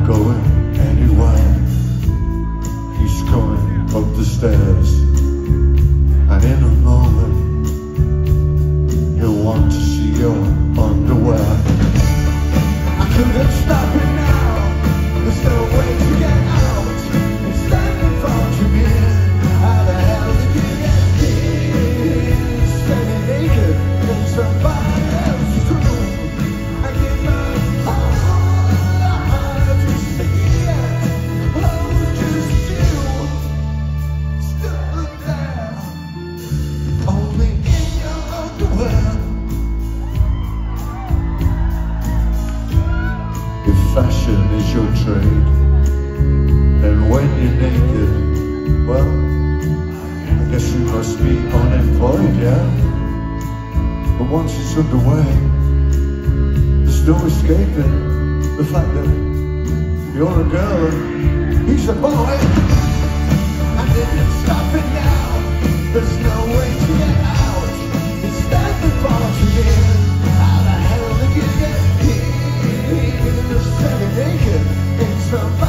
going anywhere. He's coming up the stairs, and in a moment he'll want to see your underwear. I couldn't stop it now, there's no way to get out. It's standing for to me. How the hell did you get here? Standing naked in somebody else's room. I give my heart to see it. Oh, just you stood there, only in your underwear. If fashion is your trade, then when you're naked, well, I guess you must be unemployed, yeah? But once it's underway, there's no escaping the fact that you're a girl and he's a boy. And if you stop it now, there's no way to get out. It's standing for to here. How the hell did you get here? Just standing naked in some